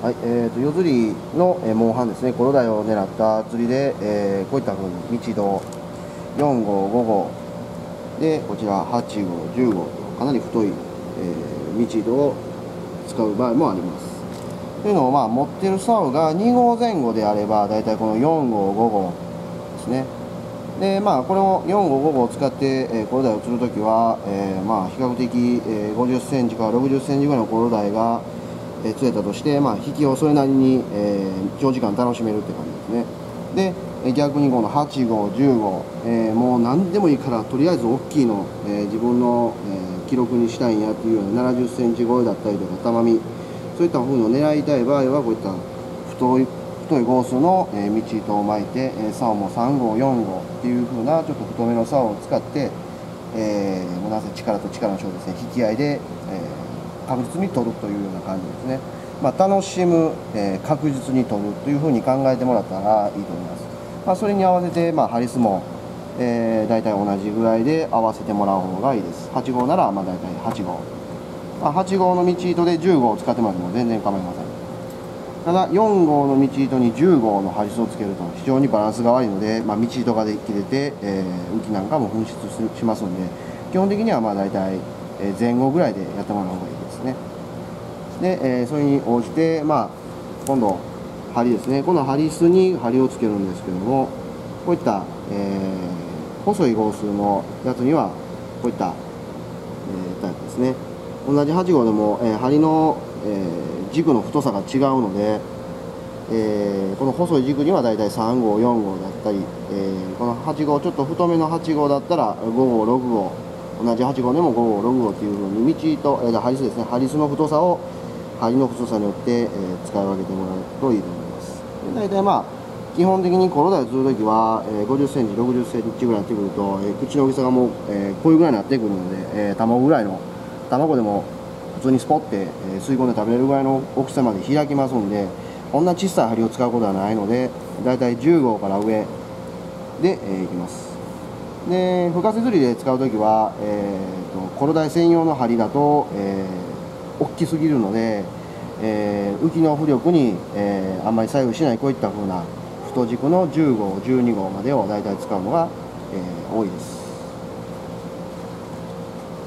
はい、夜釣りの、モンハンですね、コロダイを狙った釣りで、こういった風に道道4号、5号で、こちら8号、10号とかなり太い、道道を使う場合もあります。というのを、持ってる竿が2号前後であれば、だいたいこの4号、5号ですね。で、この4号、5号を使って、コロダイを釣るときは、比較的、50センチから60センチぐらいのコロダイが釣れたとして、引きをそれなりに、長時間楽しめるって感じですね。で、逆にこの8号、10号、もう何でもいいからとりあえず大きいの、自分の、記録にしたいんやっていうような70センチ超えだったりとか玉身、そういった風のを狙いたい場合はこういった太い号数の、道糸を巻いて、竿も3号、4号っていう風なちょっと太めの竿を使って、もうなぜ力と力の勝負ですね、引き合いで、確実に取るというような感じですね。楽しむ、確実に取るというふうに考えてもらったらいいと思います。それに合わせて、ハリスも、大体同じぐらいで合わせてもらう方がいいです。8号なら、大体8号。8号の道糸で10号を使ってもらっても全然構いません。ただ、4号の道糸に10号のハリスをつけると非常にバランスが悪いので、道糸がで切れて、浮きなんかも噴出しますので、基本的には大体前後ぐらいでやってもらう方がいいですね。で、それに応じて、今度、針ですね。このハリスに針をつけるんですけども、こういった、細い号数のやつには、こういった、タイプですね。同じ8号でも、針の、軸の太さが違うので、この細い軸にはだいたい3号、4号だったり、この8号、ちょっと太めの8号だったら5号、6号、同じ8号でも5号、6号というふうに道と、ハリスですね、ハリスの太さを針の太さによって、使い分けてもらうといいと思います。で大体基本的にコロダイを釣るときは、50センチ、60センチぐらいになってくると、口の大きさがもう、こういうぐらいになってくるので、卵ぐらいの、卵でも普通にスポッて、吸い込んで食べれるぐらいの大きさまで開きますんで、こんな小さい針を使うことはないので、だいたい10号から上で、いきます。で、深瀬釣りで使うときは、コロダイ専用の針だと、大きすぎるので、浮きの浮力に、あんまり左右しないこういった風な太軸の10号、12号までをだいたい使うのが、多いです。